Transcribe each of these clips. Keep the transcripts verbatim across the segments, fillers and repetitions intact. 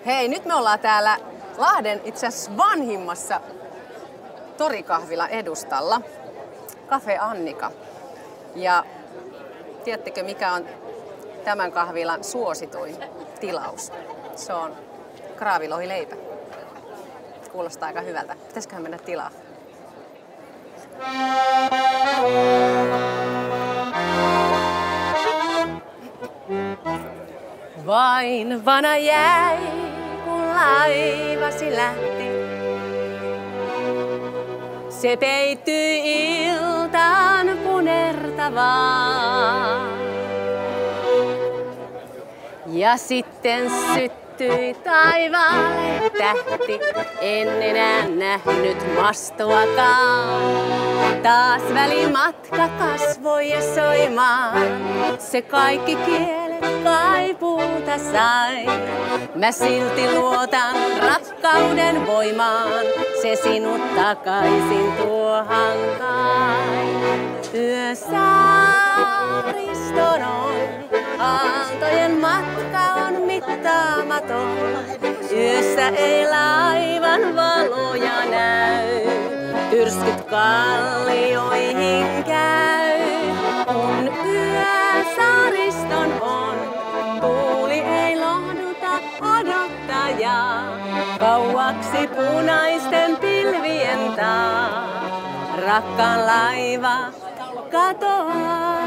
Hei, nyt me ollaan täällä Lahden itse asiassa vanhimmassa torikahvilan edustalla, Cafe Annika. Ja tiedättekö mikä on tämän kahvilan suosituin tilaus? Se on kraavilohileipä. Kuulostaa aika hyvältä. Pitäisiköhän mennä tilaa? Vain vana jäi, kun laivasi lähti. Se peittyi iltaan punertavaan. Ja sitten syttyi taivaalle tähti, en enää nähnyt mastoakaan. Taas välimatka kasvoi ja soimaan, se kaikki kielet kaipuuta sai. Mä silti luotan rakkauden voimaan, se sinut takaisin tuohan kai. Yösaariston on, aaltojen matka on mittaamaton. Yössä ei laivan valoja näy, tyrskyt kallioihin käy. Kun yösaariston on, tuuli ei lohduta odottajaa. Kauaksi punaisten pilvien taa, rakkaan laiva katoaa.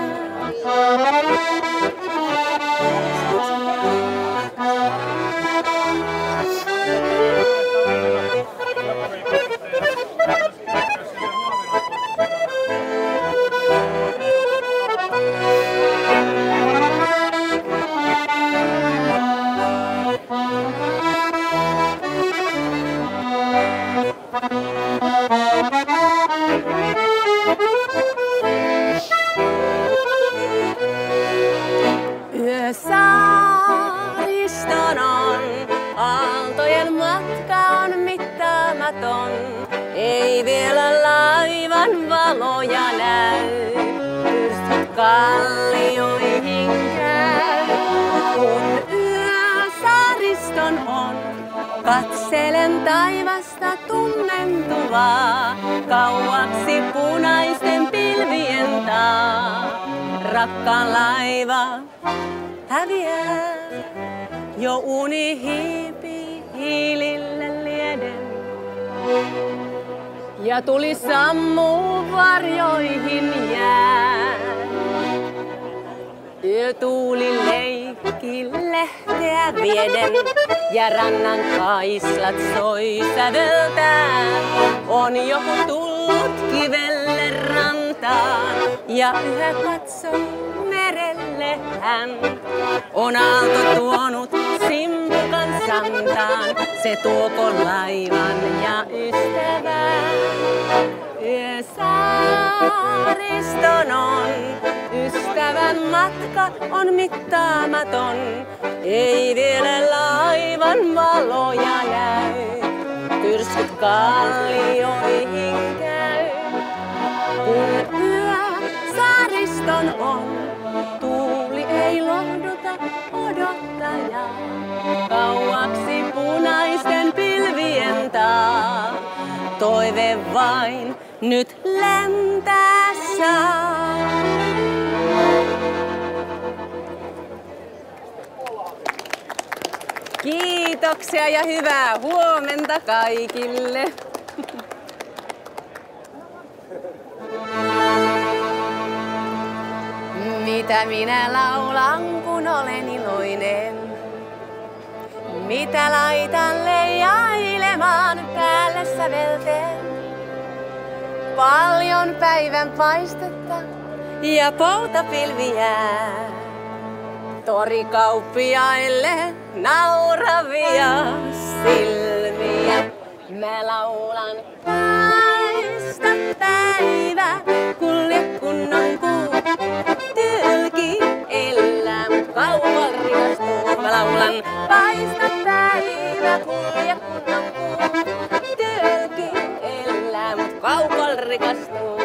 Yösaariston on, aaltojen matka on mittaamaton. Ei vielä laivan valoja näy, tyrskyt kallioihin käy. Kun yösaariston on, katselen taivasta tunnentuvaa. Kauaksi punaisten pilvien taa, rakkaan laiva häviää. Jo uni hiipi hiilille lieden ja tuli sammuu varjoihin jää. Yötuuli leikki lehteä vieden ja rannan kaislat soi säveltään. On joku tullut kivelle rantaan ja yhä katsoo merelle hän. On aalto tuonut simpukan santaan, se tuoko laivan ja ystävän. Yösaariston on, ystävän matka on mittaamaton. Ei vielä laivan valoja näy, tyrskyt kallioihin käy. Kun yösaariston on, tuuli ei lohduta odottajaa. Kauaksi punaisten pilvien taa, toive vain nyt lentää saa. Kiitoksia ja hyvää huomenta kaikille. Mitä minä laulan, kun olen iloinen? Mitä laitan leijailemaan päälle sävelten? Paljon päivän paistetta ja poutapilviä. Torikauppiaille nauravia silmiä. Mä laulan paista päivä, kulje kunnon kuu. Tylki elää, mut kaupan rikastuu. Mä laulan paista päivä, kulje kunnon kuu. Tylki elää, mut kaupan rikastuu.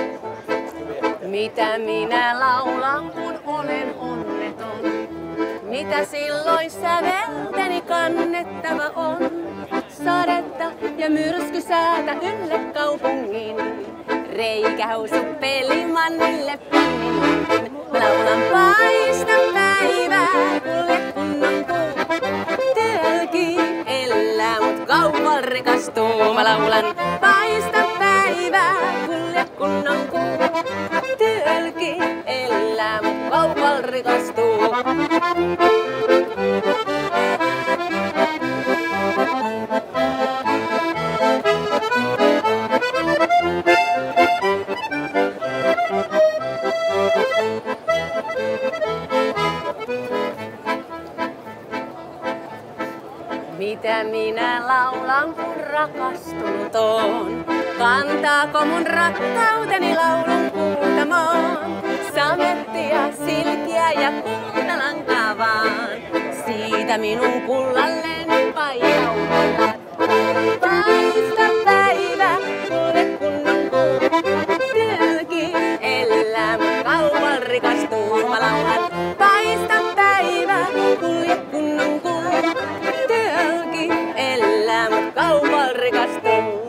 Mitä minä laulan, kun olen onneton? Mitä silloin sävelteni kannettava on? Sadetta ja myrskysäätä ylle kaupungin. Reikähousu pelimannille pannin. Mä laulan paista päivää, kulje kunnon kuu. Tölki elää, mut kaupal rikastuu. Mä laulan paista päivää, kulje kunnon kuu. Tölki elää, mut kaupal rikastuu. Mitä minä laulan, kun rakastunut on? Kantaako mun rakkauteni laulun kuultamoon? Samettia, silkiä ja kultalankaa vaan. Siitä minun kullalleni paikautella. Paista päivä, kulje kunnon kuu. Tölki elää, mut kaupal rikastuu. Mä laulan paista päivä, kulje kunnon kuu. Tölki elää, mut kaupal rikastuu.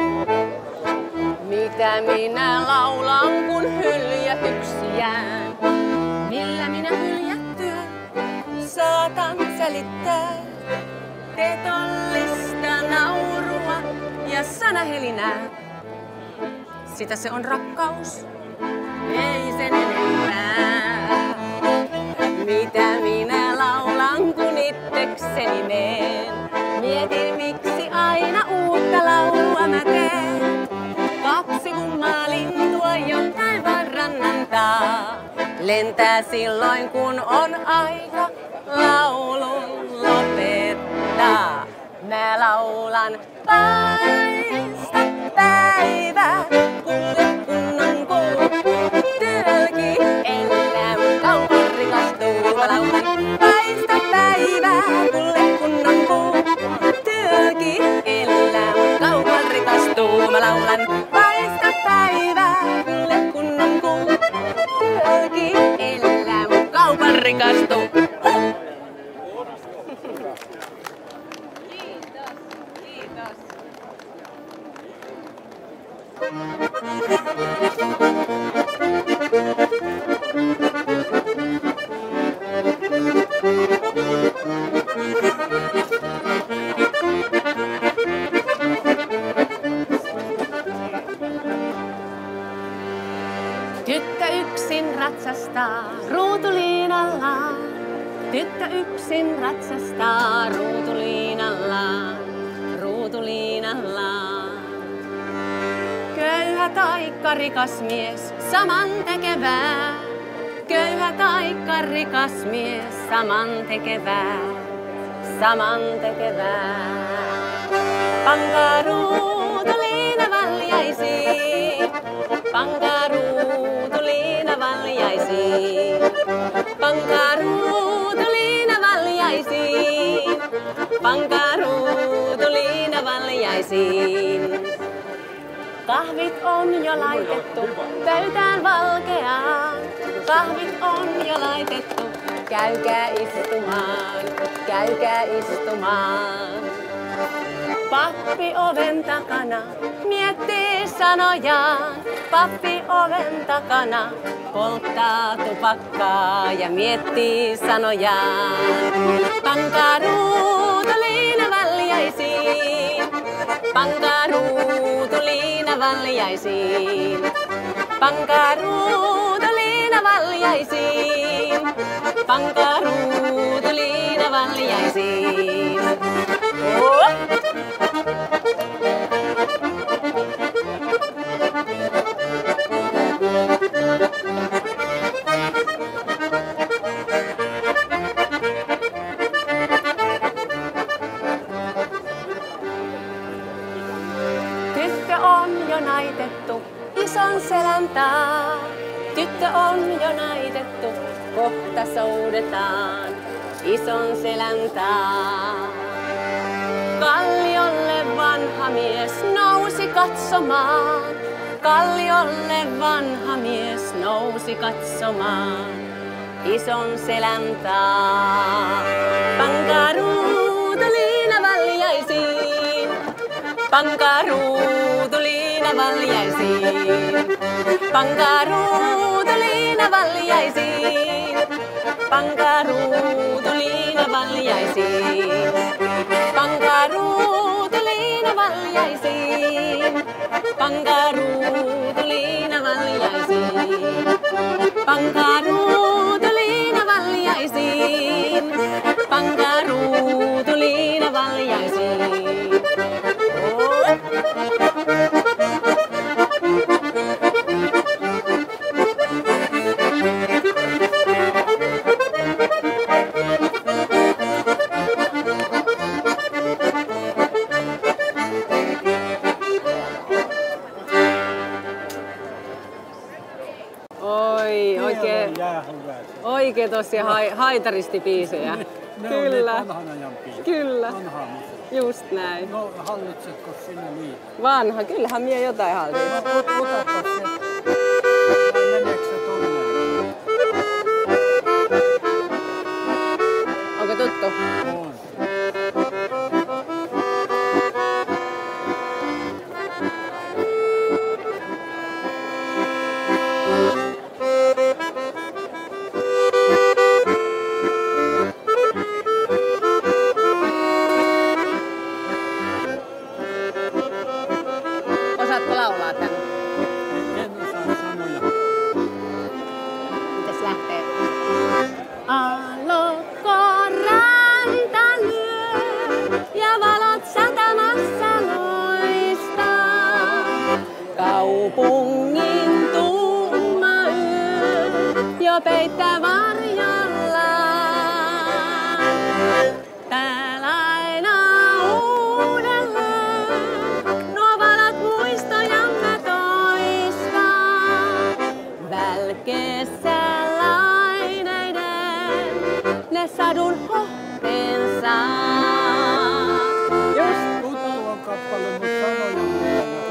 Mitä minä laulan, kun hyljätyksi jään? Millä minä hyljättyä saatan selittää? Petollista naurua ja sanahelinää. Sitä se on rakkaus, ei sen enempää. Mitä minä laulan, kun itsekseni meen? Mietin, miksi aina uutta laulua mä teen. Kaksi kummaa lintua jotain vaan rannantaa. Lentää silloin, kun on aika laulun lopettaa. Mä laulan paista päivää, kulje kunnon kuu. Tölki elää, mut kaupal rikastuu. Mä laulan paista päivää, kulje kunnon kuu. Tölki elää, mut kaupal rikastuu. Mä laulan paista päivää, kulje kunnon kuu. Tölki elää, mut kaupal rikastuu. Tyttö yksin ratsastaa ruutuliinallaan. Tyttö yksin ratsastaa ruutuliinallaan, ruutuliinallaan. Köyhä taikka rikas mies, saman tekevää. Köyhä taikka rikas mies, saman tekevää, saman tekevää. Pankaa ruutuliina valjaisiin, pankaa ruutuliina valjaisiin. Pankaa ruutuliina valjaisiin, pankaa ruutuliina valjaisiin. Kahvit on jo laitettu pöytään valkeaan. Kahvit on jo laitettu, käykää istumaan, käykää istumaan. Pappi oven takana miettii sanojaan. Pappi oven takana polttaa tupakkaa ja miettii sanojaan. Pankaa ruutuliina valjaisiin, pankaa ruutuliina valjaisiin. Pankaa ruutuliina valjaisiin, pankaa ruutuliina valjaisiin. Oh! Tyttö on jo naitettu ison selän taa. Tyttö on jo naitettu, kohta soudetaan ison selän taa. Kalliolle vanha mies nousi katsomaan. Kalliolle vanha mies nousi katsomaan ison selän taa. Pankaa ruutuliina valjaisiin, pankaa ruutuliina valjaisiin, pankaa ruutuliina valjaisiin, pankaa ruutuliina valjaisiin, pankaa ruutuliina valjaisiin, pankaa ruutuliina valjaisiin, pankaa ruutuliina valjaisiin, pankaa ruutuliina valjaisiin. Oi, oikein, oikein tosia hai, haitaristibiisejä. Ne, ne Kyllä. on vanhan ajan biisejä. Kyllä. Vanhaa musiikkia. Just näin. No hallitsetko sinä niitä? Vanha, kyllähän mie jotain hallitsen. No ot, otapa se. Vai meneekö se tonne? Onko tuttu? On. Osaatko laulaa tän? En osaa sanoja. Mites lähtee? Aallokko ranta lyö ja valot satamassa loistaa. Kaupungin tumma yö jo peittää varjallaan. Täällä aina uudelleen nuo valot muistojamme toistaa. Välkeessä laineiden ne sadun hohteensa. Just Tuttu on kappale, mut sanoja mulla ei ole.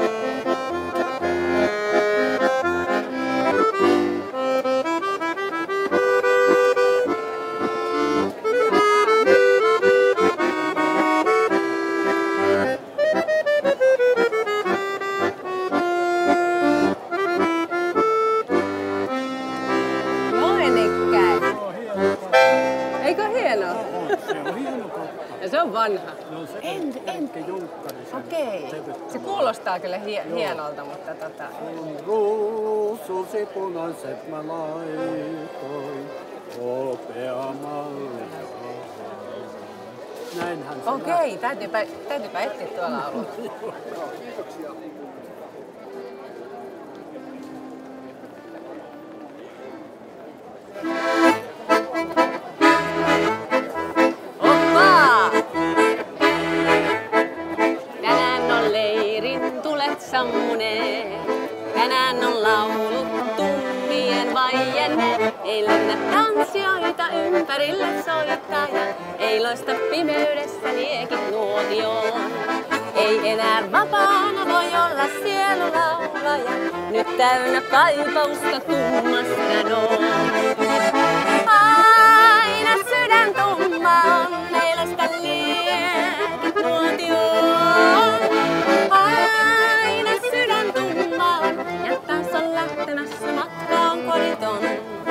Noinikkäin. Se on hieno kappale. Eikö hienoa? On, se on hieno kappale. Ja se on vanha. No se En- on en- Erkki Junkkari sen Okei. sävyttämä. Se kuulostaa kyllä hie- hienolta, mutta tota... Kun ruususi punaiset mä laitoin, hopea mallia. Näinhän se Okei, täytyypä, täytyypä etsiä tuolla laulua. Oppa! Tänään on leirin tulet sammuneet. Tänään on laulut tummien vaienneet. Ei lennä tanssijoita ympärille soittaja. Ei loista pimeydessä liekit nuotioon. Ei enää vapaana voi olla sielulaulaja. Nyt täynnä kaipausta tummasta noon. Aina sydän tumma on, ei loista liekit nuotioon. Aina sydän tumma on, ja taas on lähtemässä matkaan koriton.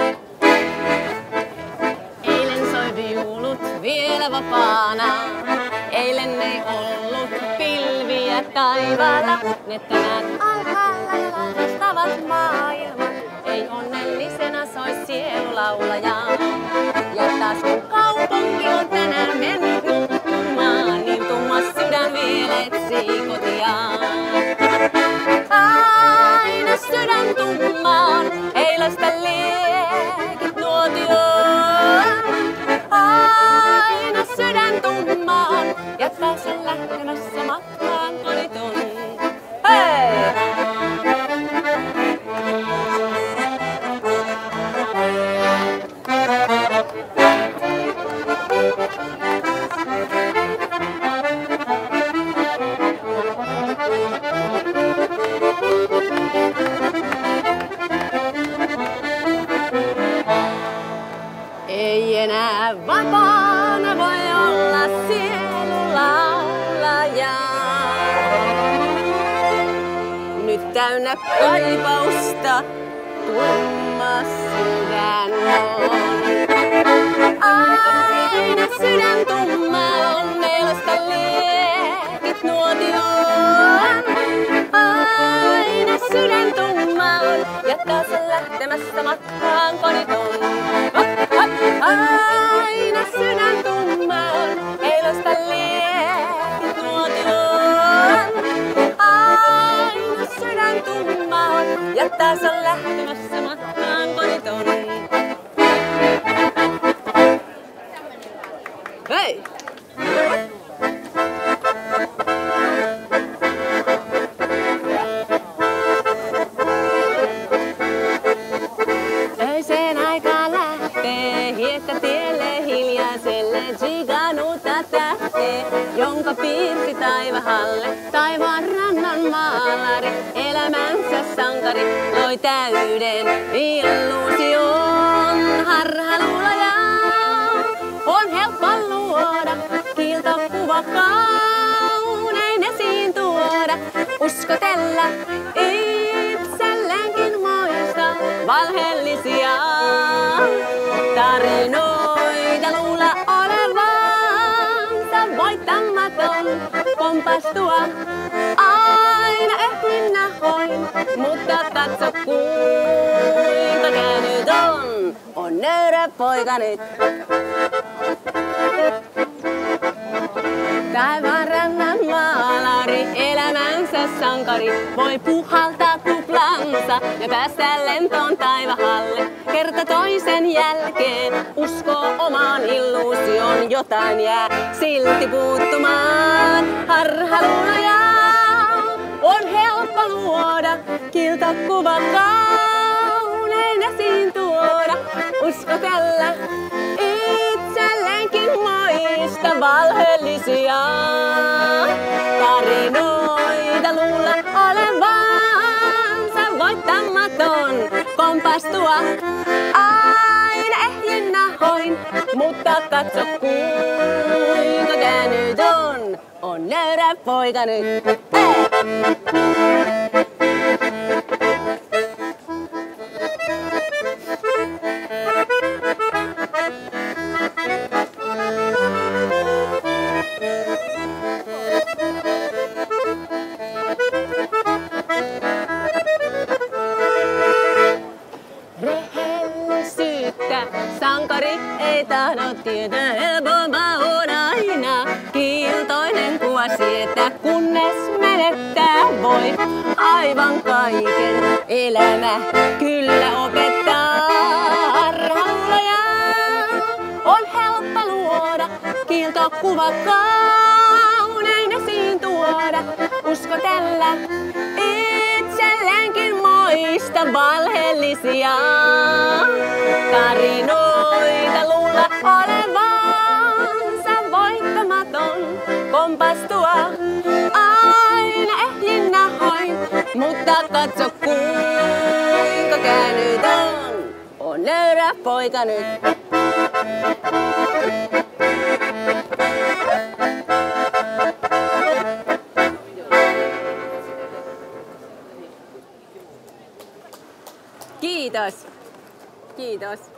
Eilen soi viulut vielä vapaana. Eilen ei ollut pilviä taivaalla. Ne tänään alhaalla ja lahdistavat maailman. Ei onnellisena soi sielulaulajaa. Ja taas kun kaupunki on tänään mennyt nukkumaan, niin tumma sydän vielä etsii kotiaan. Aina sydän tummaan, ei loista liekit nuotioon. Aina sydän tummaan, ja taas on lähtemässä matkaan koriton. Hei! täynnä kaipausta, tumma sydän on. Aina sydän tumma on, elosta liekit nuotioon. Aina sydän tumma on, ja taas on lähtemässä matkaan koniton. Aina sydän tumma on, elosta liekit nuotioon. Aina sydän tumma on, ja taas on lähtemässä matkaan koniton. Hei! Öiseen aikaan lähtee hiekkatielle hiljaiselle Giganuta tähtee, jonka piirsi taivahalle taivaan rannan maalari. Elämänsä sankari loi täyden illuusion. Harhaluuloja on helppo luoda, kiiltokuva kaunein esiin tuoda. Uskotella itselleenkin muista valheellisia tarinoita. Luulla olevansa voittamaton, kompastua aina ehjin nahoin. Mutta katso kuinka käynyt on, on nöyrä poika nyt. Taivaan rannan maalari, elämänsä sankari, voi puhaltaa kuplansa ja päästä lentoon taivahalle. Kerta toisen jälkeen uskoo omaan illuusioon, jotain jää silti puuttumaan. Harhaluuloja on helppo luoda, kiltokuva kaunein esiin tuoda. Uskotella itselleenkin muista valheellisia tarinoita. Luulla olevansa voittamaton, kompastua aina ehjin nahoin. Mutta katso kuinka käynyt on, on nöyrä poika nyt. Hey! Rehellisyyttä sankari ei tahdo tietää, helpompaa on aina kiiltoinen kuosi, että kunnes menettää voi aivan kaiken. Elämä kyllä opettaa. Harhaluuloja on helppo luoda, kiiltokuva kaunein esiin tuoda. Uskotella itselleenkin muista valheellisia tarinoita. Luulla olevansa voittamaton, kompastua aina ehjin nahoin. Mutta katso kuinka käynyt on, on nöyrä poika nyt. Kiitos. Kiitos.